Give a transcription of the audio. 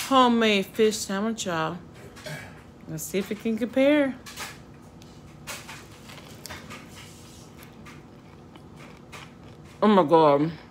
homemade fish sandwich, y'all. Let's see if it can compare. Oh my God.